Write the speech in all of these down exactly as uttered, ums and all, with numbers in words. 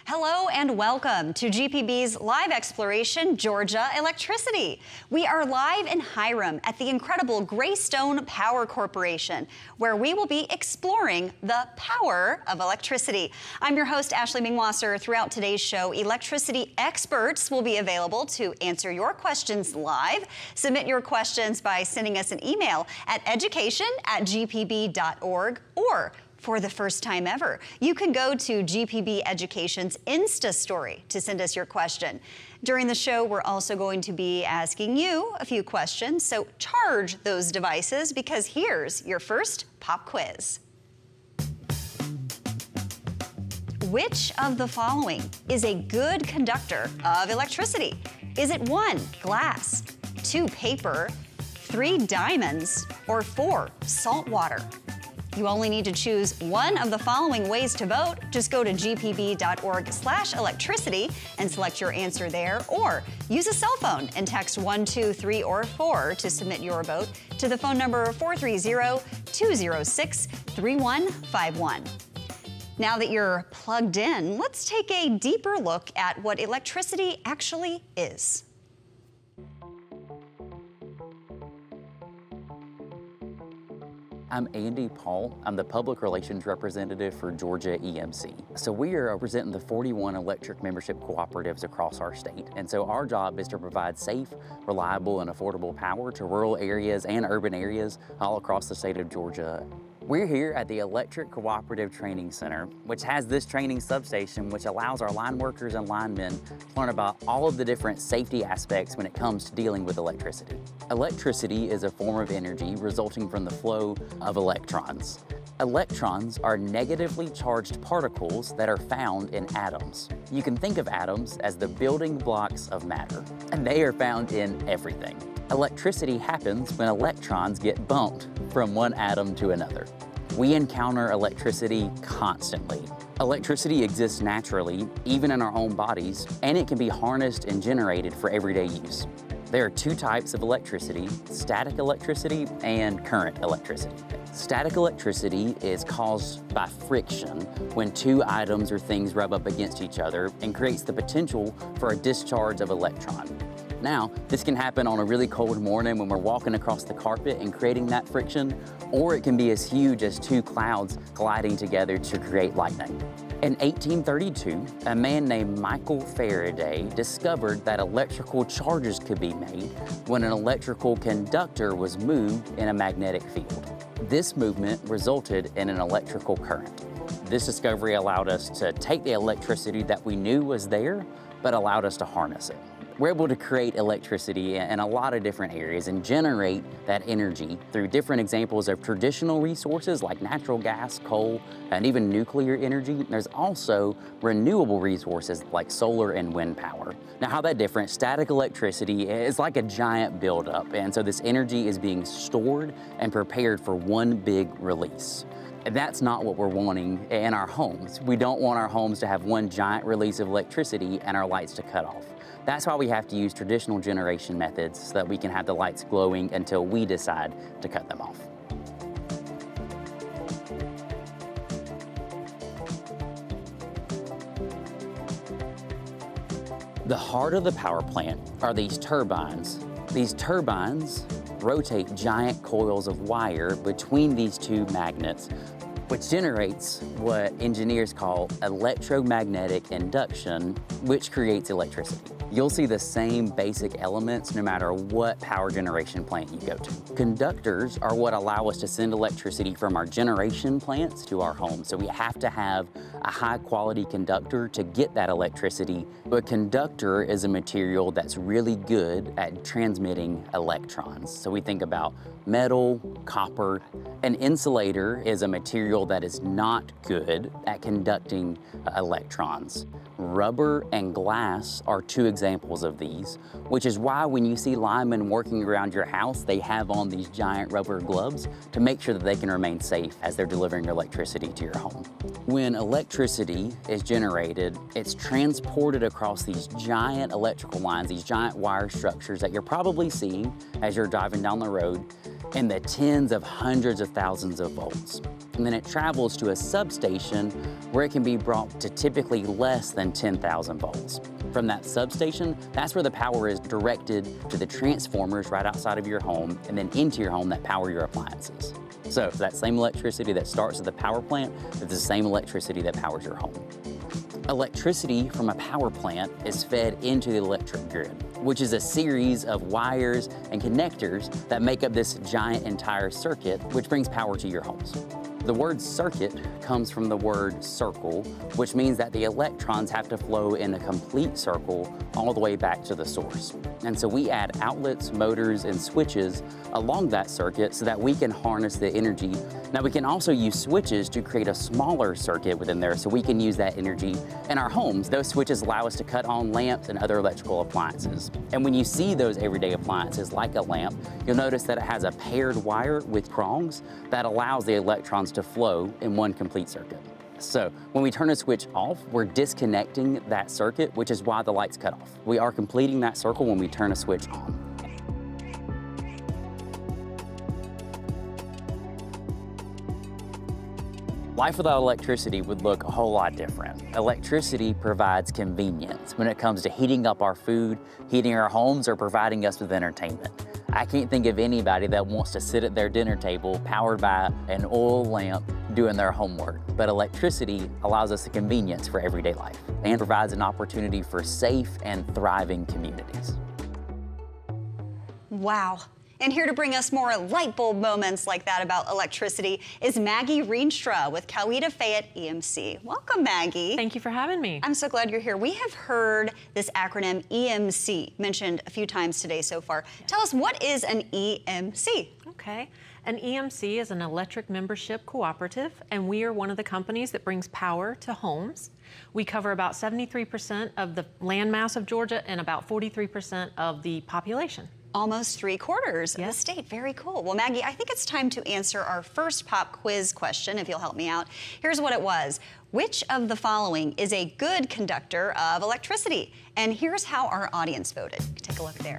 Hello and welcome to G P B's live exploration, Georgia Electricity. We are live in Hiram at the incredible GreyStone Power Corporation, where we will be exploring the power of electricity. I'm your host, Ashley Mingwasser. Throughout today's show, electricity experts will be available to answer your questions live. Submit your questions by sending us an email at education at g p b dot org, or for the first time ever, you can go to G P B Education's Insta story to send us your question. During the show, we're also going to be asking you a few questions, so charge those devices because here's your first pop quiz. Which of the following is a good conductor of electricity? Is it one, glass, two, paper, three, diamonds, or four, salt water? You only need to choose one of the following ways to vote. Just go to g p b dot org slash electricity and select your answer there, or use a cell phone and text one, two, three, or four to submit your vote to the phone number four three zero, two zero six, three one five one. Now that you're plugged in, let's take a deeper look at what electricity actually is. I'm Andy Paul. I'm the Public Relations Representative for Georgia E M C. So we are representing the forty-one electric membership cooperatives across our state. And so our job is to provide safe, reliable, and affordable power to rural areas and urban areas all across the state of Georgia. We're here at the Electric Cooperative Training Center, which has this training substation, which allows our line workers and linemen to learn about all of the different safety aspects when it comes to dealing with electricity. Electricity is a form of energy resulting from the flow of electrons. Electrons are negatively charged particles that are found in atoms. You can think of atoms as the building blocks of matter, and they are found in everything. Electricity happens when electrons get bumped from one atom to another. We encounter electricity constantly. Electricity exists naturally, even in our own bodies, and it can be harnessed and generated for everyday use. There are two types of electricity: static electricity and current electricity. Static electricity is caused by friction when two items or things rub up against each other and creates the potential for a discharge of electron. Now, this can happen on a really cold morning when we're walking across the carpet and creating that friction, or it can be as huge as two clouds colliding together to create lightning. In eighteen thirty-two, a man named Michael Faraday discovered that electrical charges could be made when an electrical conductor was moved in a magnetic field. This movement resulted in an electrical current. This discovery allowed us to take the electricity that we knew was there, but allowed us to harness it. We're able to create electricity in a lot of different areas and generate that energy through different examples of traditional resources like natural gas, coal, and even nuclear energy. There's also renewable resources like solar and wind power. Now, how that different? Static electricity is like a giant buildup, and so this energy is being stored and prepared for one big release. And that's not what we're wanting in our homes. We don't want our homes to have one giant release of electricity and our lights to cut off. That's why we have to use traditional generation methods so that we can have the lights glowing until we decide to cut them off. The heart of the power plant are these turbines. These turbines rotate giant coils of wire between these two magnets, which generates what engineers call electromagnetic induction, which creates electricity. You'll see the same basic elements no matter what power generation plant you go to. Conductors are what allow us to send electricity from our generation plants to our homes. So we have to have a high quality conductor to get that electricity. But conductor is a material that's really good at transmitting electrons. So we think about metal, copper. An insulator is a material that is not good at conducting electrons. Rubber and glass are two examples of these, which is why when you see linemen working around your house, they have on these giant rubber gloves to make sure that they can remain safe as they're delivering electricity to your home. When electricity is generated, it's transported across these giant electrical lines, these giant wire structures that you're probably seeing as you're driving down the road in the tens of hundreds of thousands of volts. and then it travels to a substation where it can be brought to typically less than ten thousand volts. From that substation, that's where the power is directed to the transformers right outside of your home and then into your home that power your appliances. So that same electricity that starts at the power plant is the same electricity that powers your home. Electricity from a power plant is fed into the electric grid, which is a series of wires and connectors that make up this giant entire circuit, which brings power to your homes. The word circuit comes from the word circle, which means that the electrons have to flow in a complete circle all the way back to the source. And so we add outlets, motors, and switches along that circuit so that we can harness the energy. Now we can also use switches to create a smaller circuit within there so we can use that energy in our homes. Those switches allow us to cut on lamps and other electrical appliances. And when you see those everyday appliances like a lamp, you'll notice that it has a paired wire with prongs that allows the electrons to flow in one complete circuit. So when we turn a switch off, we're disconnecting that circuit, which is why the lights cut off. We are completing that circle when we turn a switch on. Life without electricity would look a whole lot different. Electricity provides convenience when it comes to heating up our food, heating our homes, or providing us with entertainment. I can't think of anybody that wants to sit at their dinner table powered by an oil lamp doing their homework. But electricity allows us the convenience for everyday life and provides an opportunity for safe and thriving communities. Wow. And here to bring us more light bulb moments like that about electricity is Maggie Reenstra with Coweta Fayette E M C. Welcome, Maggie. Thank you for having me. I'm so glad you're here. We have heard this acronym E M C mentioned a few times today so far. Yes. Tell us, what is an E M C? Okay. An E M C is an electric membership cooperative, and we are one of the companies that brings power to homes. We cover about seventy-three percent of the landmass of Georgia and about forty-three percent of the population. Almost three quarters yes. of the state. Very cool. Well, Maggie, I think it's time to answer our first pop quiz question, if you'll help me out. Here's what it was. Which of the following is a good conductor of electricity? And here's how our audience voted. Take a look there.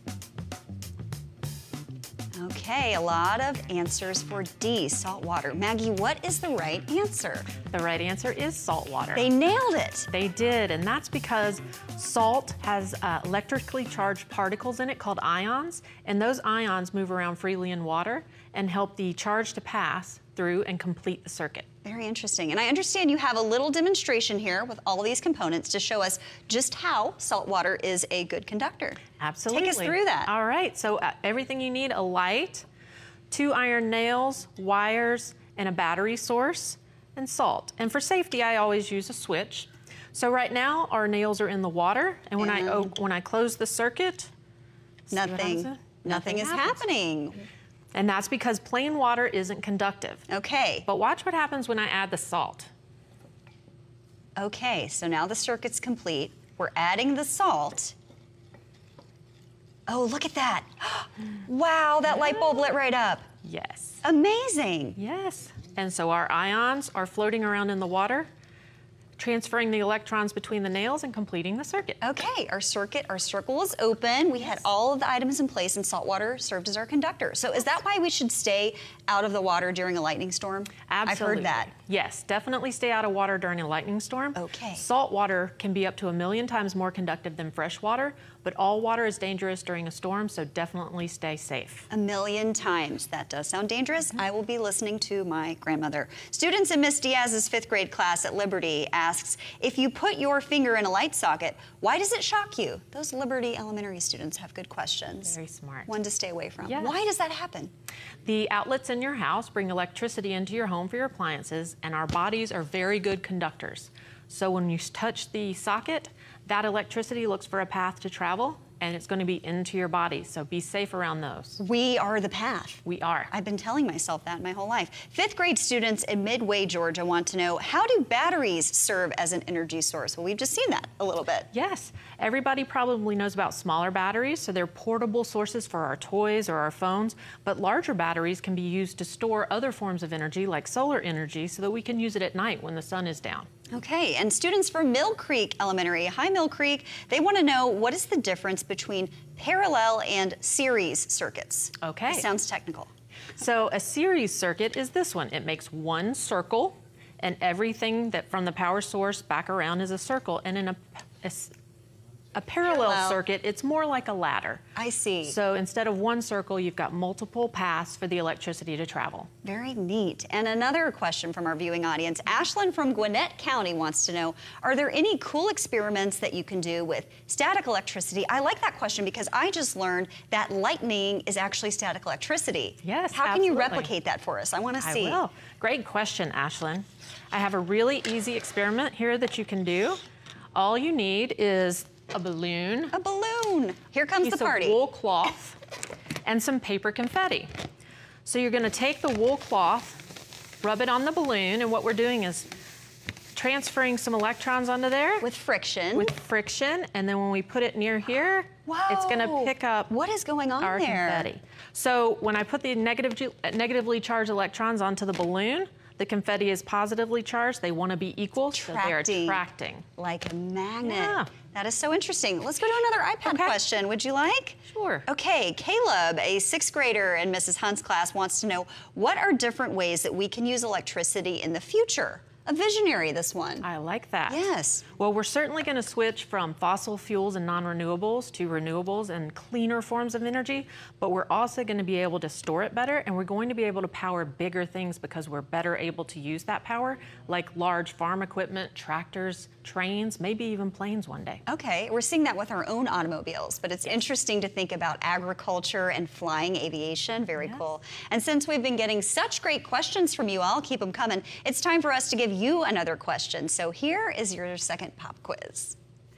Okay, a lot of answers for D, salt water. Maggie, what is the right answer? The right answer is salt water. They nailed it. They did, and that's because salt has uh, electrically charged particles in it called ions, and those ions move around freely in water and help the charge to pass through and complete the circuit. Very interesting. And I understand you have a little demonstration here with all of these components to show us just how salt water is a good conductor. Absolutely. Take us through that. All right. So uh, everything you need: a light, two iron nails, wires, and a battery source, and salt. And for safety, I always use a switch. So right now, our nails are in the water, and when and I oh, when I close the circuit, nothing, nothing, nothing is happens. happening. And that's because plain water isn't conductive. Okay. But watch what happens when I add the salt. Okay, so now the circuit's complete. We're adding the salt. Oh, look at that. Wow, that yeah. light bulb lit right up. Yes. Amazing. Yes. And so our ions are floating around in the water, transferring the electrons between the nails and completing the circuit. Okay, our circuit, our circle is open. We yes. had all of the items in place, and salt water served as our conductor. So is that why we should stay out of the water during a lightning storm? Absolutely. I've heard that. Yes, definitely stay out of water during a lightning storm. Okay. Salt water can be up to a million times more conductive than fresh water, but all water is dangerous during a storm, so definitely stay safe. A million times. That does sound dangerous. Mm-hmm. I will be listening to my grandmother. Students in Miss Diaz's fifth grade class at Liberty asks, if you put your finger in a light socket, why does it shock you? Those Liberty Elementary students have good questions. Very smart. One to stay away from. Yes. Why does that happen? The outlets in your house bring electricity into your home for your appliances, and our bodies are very good conductors. So when you touch the socket, that electricity looks for a path to travel, and it's going to be into your body, so be safe around those. We are the path. We are. I've been telling myself that my whole life. Fifth grade students in Midway, Georgia want to know, how do batteries serve as an energy source? Well, we've just seen that a little bit. Yes. Everybody probably knows about smaller batteries, so they're portable sources for our toys or our phones, but larger batteries can be used to store other forms of energy, like solar energy, so that we can use it at night when the sun is down. Okay, and students from Mill Creek Elementary, hi Mill Creek, they want to know, what is the difference between parallel and series circuits? Okay. It sounds technical. So a series circuit is this one. It makes one circle, and everything that from the power source back around is a circle. And in a, a, a parallel, parallel circuit, it's more like a ladder. I see. So instead of one circle, you've got multiple paths for the electricity to travel. Very neat. And another question from our viewing audience. Ashlyn from Gwinnett County wants to know, are there any cool experiments that you can do with static electricity? I like that question because I just learned that lightning is actually static electricity. Yes, How absolutely. can you replicate that for us? I want to see. I will. Great question, Ashlyn. I have a really easy experiment here that you can do. All you need is a balloon. A balloon. Here comes the party. Piece of wool cloth and some paper confetti. So you're going to take the wool cloth, rub it on the balloon, and what we're doing is transferring some electrons onto there. With friction. With friction, and then when we put it near here, Whoa. it's going to pick up what is going on our there? confetti. So when I put the negative, negatively charged electrons onto the balloon, the confetti is positively charged. They want to be equal, so they're attracting. Like a magnet. Yeah. That is so interesting. Let's go to another iPad Okay. question. Would you like? Sure. Okay, Caleb, a sixth grader in Missus Hunt's class, wants to know, what are different ways that we can use electricity in the future? A visionary, this one. I like that. Yes. Well, we're certainly going to switch from fossil fuels and non-renewables to renewables and cleaner forms of energy, but we're also going to be able to store it better, and we're going to be able to power bigger things because we're better able to use that power, like large farm equipment, tractors, trains, maybe even planes one day. Okay, we're seeing that with our own automobiles, but it's interesting to think about agriculture and flying aviation. Very Yes. cool. And since we've been getting such great questions from you all, keep them coming, it's time for us to give you another question. So here is your second pop quiz.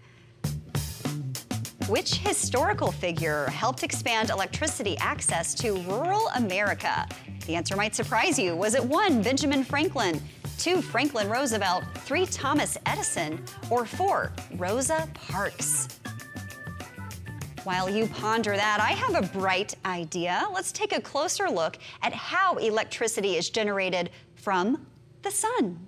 Which historical figure helped expand electricity access to rural America? The answer might surprise you. Was it one, Benjamin Franklin, two, Franklin Roosevelt, three, Thomas Edison, or four, Rosa Parks? While you ponder that, I have a bright idea. Let's take a closer look at how electricity is generated from the sun.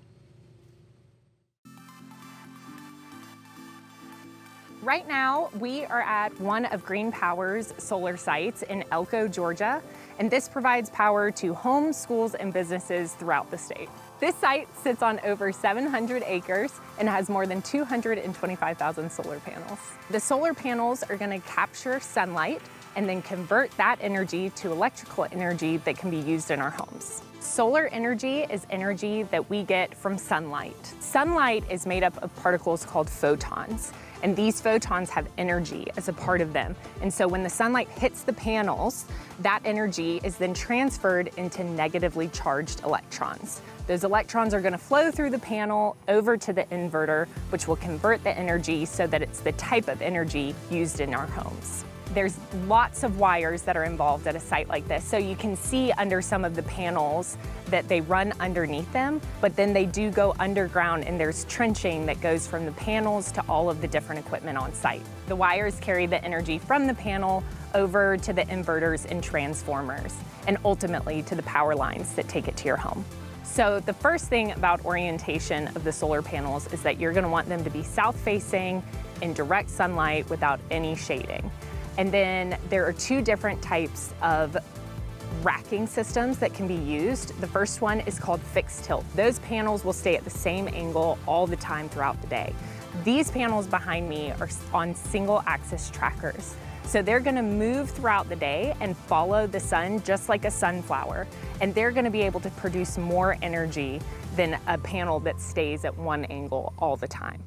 Right now, we are at one of Green Power's solar sites in Elko, Georgia, and this provides power to homes, schools, and businesses throughout the state. This site sits on over seven hundred acres and has more than two hundred twenty-five thousand solar panels. The solar panels are going to capture sunlight and then convert that energy to electrical energy that can be used in our homes. Solar energy is energy that we get from sunlight. Sunlight is made up of particles called photons, and these photons have energy as a part of them. And so when the sunlight hits the panels, that energy is then transferred into negatively charged electrons. Those electrons are going to flow through the panel over to the inverter, which will convert the energy so that it's the type of energy used in our homes. There's lots of wires that are involved at a site like this. So you can see under some of the panels that they run underneath them, but then they do go underground, and there's trenching that goes from the panels to all of the different equipment on site. The wires carry the energy from the panel over to the inverters and transformers, and ultimately to the power lines that take it to your home. So the first thing about orientation of the solar panels is that you're going to want them to be south-facing in direct sunlight without any shading. And then there are two different types of racking systems that can be used. The first one is called fixed tilt. Those panels will stay at the same angle all the time throughout the day. These panels behind me are on single axis trackers. So they're gonna move throughout the day and follow the sun just like a sunflower. And they're gonna be able to produce more energy than a panel that stays at one angle all the time.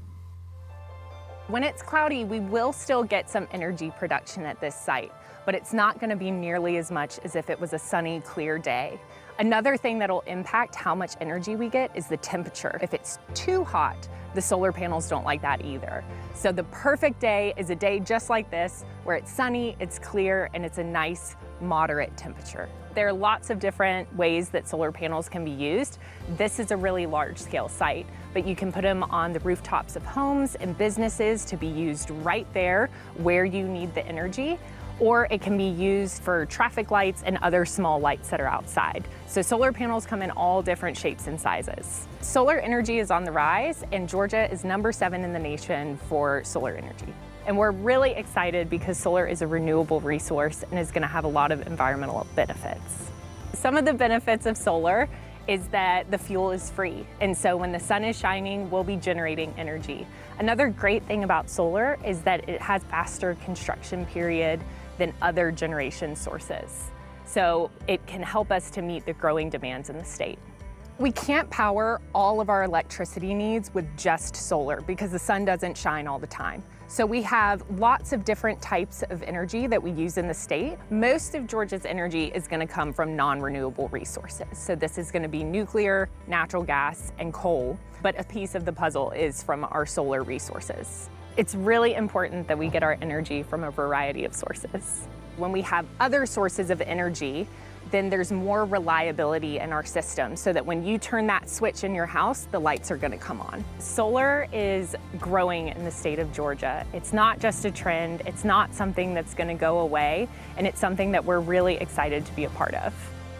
When it's cloudy, we will still get some energy production at this site, but it's not going to be nearly as much as if it was a sunny, clear day. Another thing that'll impact how much energy we get is the temperature. If it's too hot, the solar panels don't like that either. So the perfect day is a day just like this, where it's sunny, it's clear, and it's a nice, moderate temperature. There are lots of different ways that solar panels can be used. This is a really large-scale site, but you can put them on the rooftops of homes and businesses to be used right there where you need the energy, or it can be used for traffic lights and other small lights that are outside. So solar panels come in all different shapes and sizes. Solar energy is on the rise, and Georgia is number seven in the nation for solar energy. And we're really excited because solar is a renewable resource and is going to have a lot of environmental benefits. some of the benefits of solar is that the fuel is free. And so when the sun is shining, we'll be generating energy. Another great thing about solar is that it has faster construction period than other generation sources. So it can help us to meet the growing demands in the state. We can't power all of our electricity needs with just solar because the sun doesn't shine all the time. So we have lots of different types of energy that we use in the state. Most of Georgia's energy is going to come from non-renewable resources. So this is going to be nuclear, natural gas, and coal. But a piece of the puzzle is from our solar resources. It's really important that we get our energy from a variety of sources. When we have other sources of energy, then there's more reliability in our system so that when you turn that switch in your house, the lights are going to come on. Solar is growing in the state of Georgia. It's not just a trend, it's not something that's going to go away, and it's something that we're really excited to be a part of.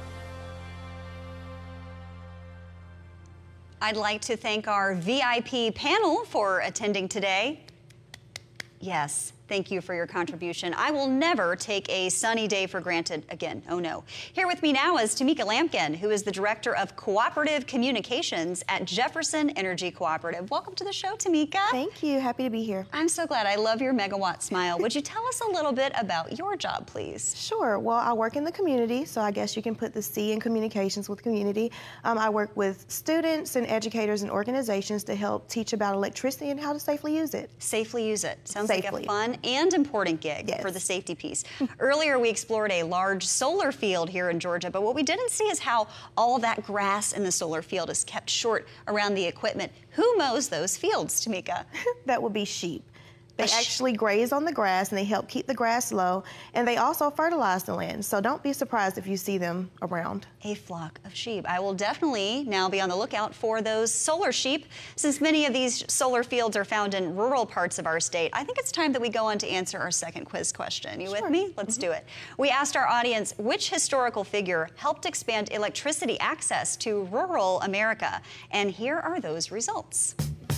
I'd like to thank our V I P panel for attending today. Yes, thank you for your contribution. I will never take a sunny day for granted again. Oh no. Here with me now is Tamika Lampkin, who is the Director of Cooperative Communications at Jefferson Energy Cooperative. Welcome to the show, Tamika. Thank you. Happy to be here. I'm so glad. I love your megawatt smile. Would you tell us a little bit about your job, please? Sure. Well, I work in the community, so I guess you can put the C in communications with community. Um, I work with students and educators and organizations to help teach about electricity and how to safely use it. Safely use it. Sounds Safely. like a fun and important gig Yes. for the safety piece. Earlier, we explored a large solar field here in Georgia, but what we didn't see is how all that grass in the solar field is kept short around the equipment. Who mows those fields, Tamika? That would be sheep. They A sh- actually graze on the grass and they help keep the grass low, and they also fertilize the land. So don't be surprised if you see them around. A flock of sheep. I will definitely now be on the lookout for those solar sheep. Since many of these solar fields are found in rural parts of our state, I think it's time that we go on to answer our second quiz question. You Sure. with me? Let's do it. We asked our audience which historical figure helped expand electricity access to rural America, and here are those results.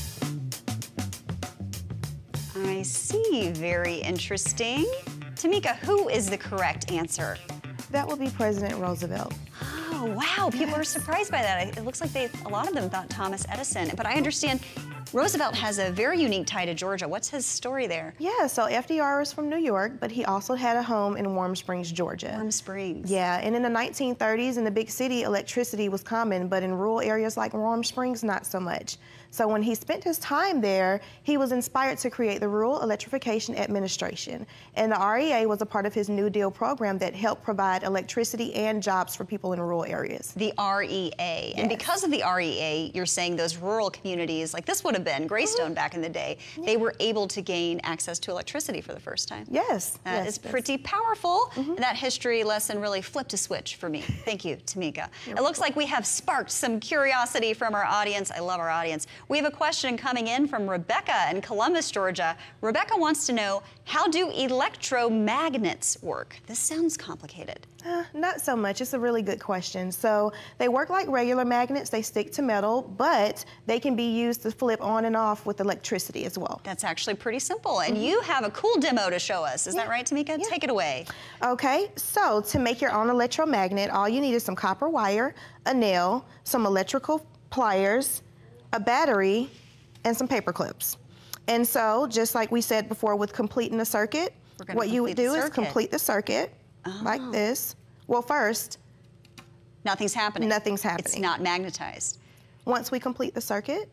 I see. Very interesting. Tamika, who is the correct answer? That would be President Roosevelt. Oh, wow. People are surprised by that. It looks like they, a lot of them thought Thomas Edison, but I understand Roosevelt has a very unique tie to Georgia. What's his story there? Yeah, so F D R is from New York, but he also had a home in Warm Springs, Georgia. Warm Springs. Yeah, and in the nineteen thirties in the big city, electricity was common, but in rural areas like Warm Springs, not so much. So when he spent his time there, he was inspired to create the Rural Electrification Administration. And the R E A was a part of his New Deal program that helped provide electricity and jobs for people in rural areas. The R E A. And Yes. because of the R E A, you're saying those rural communities, like this would have been GreyStone back in the day, they were able to gain access to electricity for the first time. Yes. That yes, is that's- pretty powerful. That history lesson really flipped a switch for me. Thank you, Tamika. It looks like we have sparked some curiosity from our audience. I love our audience. We have a question coming in from Rebecca in Columbus, Georgia. Rebecca wants to know, how do electromagnets work? This sounds complicated. Uh, not so much. It's a really good question. So they work like regular magnets. They stick to metal, but they can be used to flip on and off with electricity as well. That's actually pretty simple. And you have a cool demo to show us. Is that right, Tamika? Yeah. Take it away. Okay, so to make your own electromagnet, all you need is some copper wire, a nail, some electrical pliers, a battery, and some paper clips. And so, just like we said before with completing the circuit, We're gonna what you would complete do the is circuit. complete the circuit like Oh. this. Well, first, Nothing's happening. Nothing's It's happening. not magnetized. once we complete the circuit,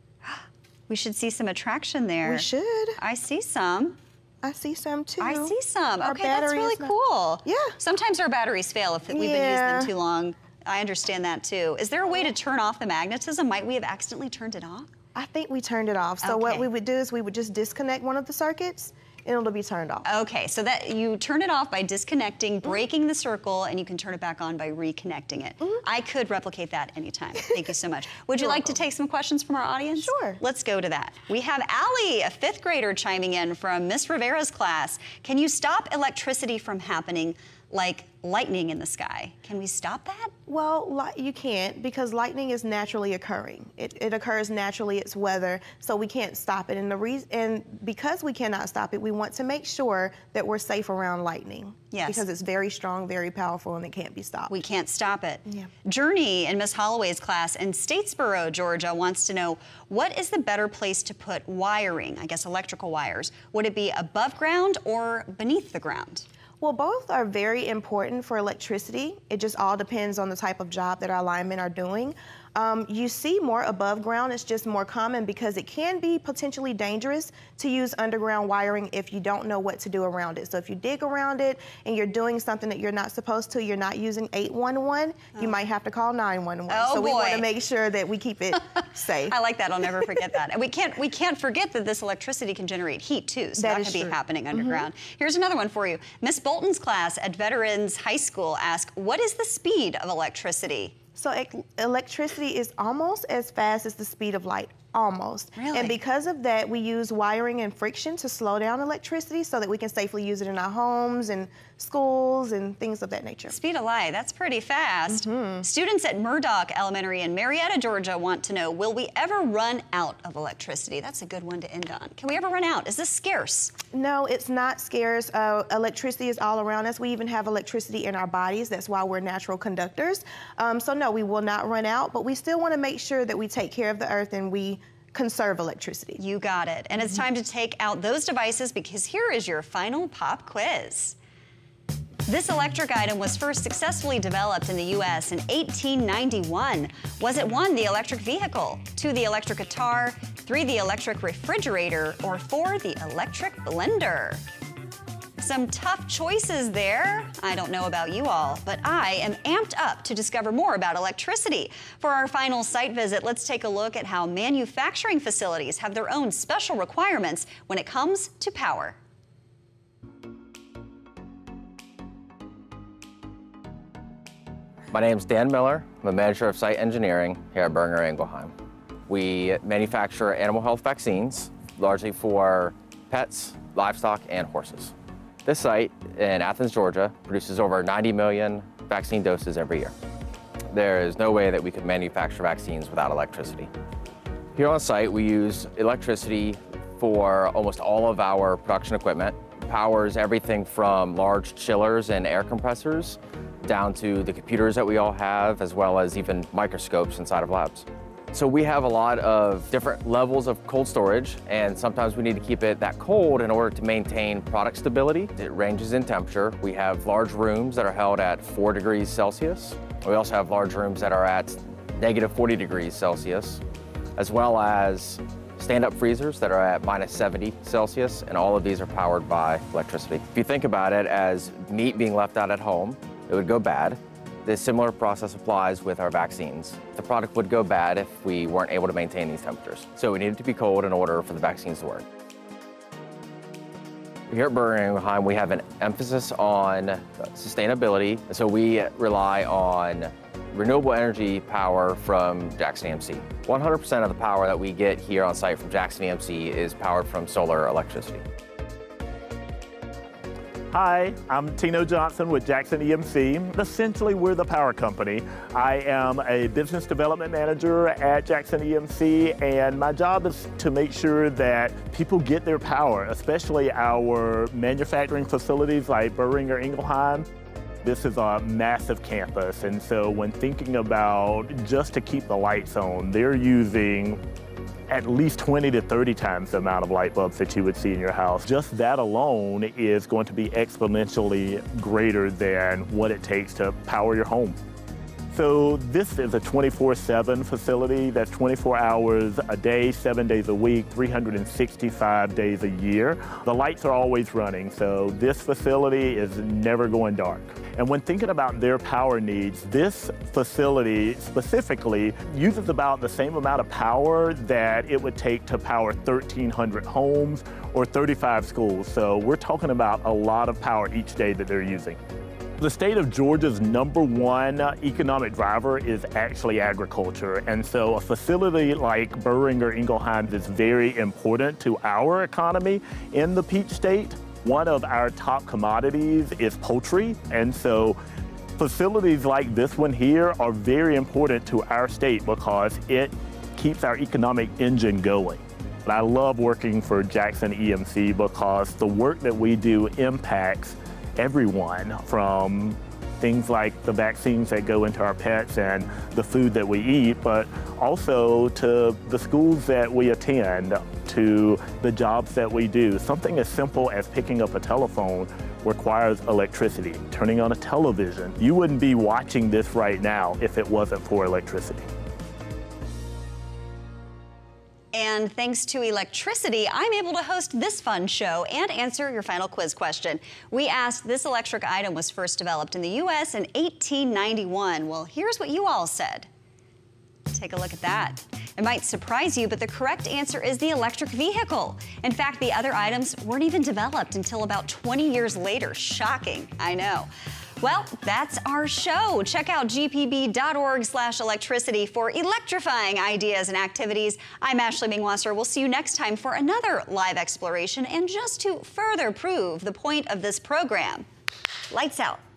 We should see some attraction there. we should. I see some. I see some too. I see some. Our Okay, that's battery really is not- cool. Yeah. Sometimes our batteries fail if we've been using Yeah. them too long. I understand that too. Is there a way to turn off the magnetism? Might we have accidentally turned it off? I think we turned it off. So what Okay. we would do is we would just disconnect one of the circuits and it'll be turned off. Okay, so that you turn it off by disconnecting, breaking the circle, and you can turn it back on by reconnecting it. I could replicate that anytime. Thank you so much. Would you You're like to welcome. take some questions from our audience? Sure. Let's go to that. We have Allie, a fifth grader, chiming in from Miss Rivera's class. Can you stop electricity from happening like lightning in the sky. Can we stop that? Well, li- you can't, because lightning is naturally occurring. It, it occurs naturally, it's weather, so we can't stop it. And the reason, and because we cannot stop it, we want to make sure that we're safe around lightning. Yes. Because it's very strong, very powerful, and it can't be stopped. We can't stop it. Yeah. Journey in Miss Holloway's class in Statesboro, Georgia, wants to know, what is the better place to put wiring, I guess electrical wires? Would it be above ground or beneath the ground? Well, both are very important for electricity. It just all depends on the type of job that our linemen are doing. Um, you see more above ground. It's just more common because it can be potentially dangerous to use underground wiring if you don't know what to do around it. So if you dig around it and you're doing something that you're not supposed to, you're not using eight one one, oh. you might have to call nine one one. Oh, so we boy. want to make sure that we keep it safe. I like that. I'll never forget that. And we can't we can't forget that this electricity can generate heat too. So that, that could be true. happening underground. Mm-hmm. Here's another one for you. Miss Bolton's class at Veterans High School asked, what is the speed of electricity? So e- electricity is almost as fast as the speed of light, almost. Really? And because of that, we use wiring and friction to slow down electricity so that we can safely use it in our homes and schools and things of that nature. Speed of light, that's pretty fast. Mm-hmm. Students at Murdoch Elementary in Marietta, Georgia want to know, will we ever run out of electricity? That's a good one to end on. Can we ever run out? Is this scarce? No, it's not scarce. Uh, electricity is all around us. We even have electricity in our bodies. That's why we're natural conductors. Um, so no, we will not run out, but we still want to make sure that we take care of the earth and we conserve electricity. You got it. And mm-hmm. it's time to take out those devices because here is your final pop quiz. This electric item was first successfully developed in the U S in eighteen ninety-one. Was it one, the electric vehicle, two, the electric guitar, three, the electric refrigerator, or four, the electric blender? Some tough choices there. I don't know about you all, but I am amped up to discover more about electricity. For our final site visit, let's take a look at how manufacturing facilities have their own special requirements when it comes to power. My name is Dan Miller. I'm a manager of site engineering here at Boehringer Ingelheim. We manufacture animal health vaccines, largely for pets, livestock, and horses. This site in Athens, Georgia, produces over ninety million vaccine doses every year. There is no way that we could manufacture vaccines without electricity. Here on site, we use electricity for almost all of our production equipment. It powers everything from large chillers and air compressors down to the computers that we all have, as well as even microscopes inside of labs. So we have a lot of different levels of cold storage, and sometimes we need to keep it that cold in order to maintain product stability. It ranges in temperature. We have large rooms that are held at four degrees Celsius. We also have large rooms that are at negative forty degrees Celsius, as well as stand-up freezers that are at minus seventy Celsius, and all of these are powered by electricity. If you think about it as meat being left out at home, it would go bad. This similar process applies with our vaccines. The product would go bad if we weren't able to maintain these temperatures. So we need it to be cold in order for the vaccines to work. Here at Boehringer Ingelheim, we have an emphasis on sustainability. So we rely on renewable energy power from Jackson E M C. one hundred percent of the power that we get here on site from Jackson E M C is powered from solar electricity. Hi, I'm Tino Johnson with Jackson E M C. Essentially, we're the power company. I am a business development manager at Jackson E M C, and my job is to make sure that people get their power, especially our manufacturing facilities like Boehringer Ingelheim. This is a massive campus, and so when thinking about just to keep the lights on, they're using at least twenty to thirty times the amount of light bulbs that you would see in your house. Just that alone is going to be exponentially greater than what it takes to power your home. So this is a twenty-four seven facility that's twenty-four hours a day, seven days a week, three hundred sixty-five days a year. The lights are always running, so this facility is never going dark. And when thinking about their power needs, this facility specifically uses about the same amount of power that it would take to power thirteen hundred homes or thirty-five schools. So we're talking about a lot of power each day that they're using. The state of Georgia's number one economic driver is actually agriculture. And so a facility like Boehringer Ingelheim is very important to our economy in the Peach State. One of our top commodities is poultry, and so facilities like this one here are very important to our state because it keeps our economic engine going. And I love working for Jackson E M C because the work that we do impacts everyone, from things like the vaccines that go into our pets and the food that we eat, but also to the schools that we attend, to the jobs that we do. Something as simple as picking up a telephone requires electricity. Turning on a television, you wouldn't be watching this right now if it wasn't for electricity. And thanks to electricity, I'm able to host this fun show and answer your final quiz question. We asked, this electric item was first developed in the U S in eighteen ninety-one. Well, here's what you all said. Take a look at that. It might surprise you, but the correct answer is the electric vehicle. In fact, the other items weren't even developed until about twenty years later. Shocking, I know. Well, that's our show. Check out G P B dot org slash electricity for electrifying ideas and activities. I'm Ashley Mingwasser. We'll see you next time for another live exploration. And just to further prove the point of this program, lights out.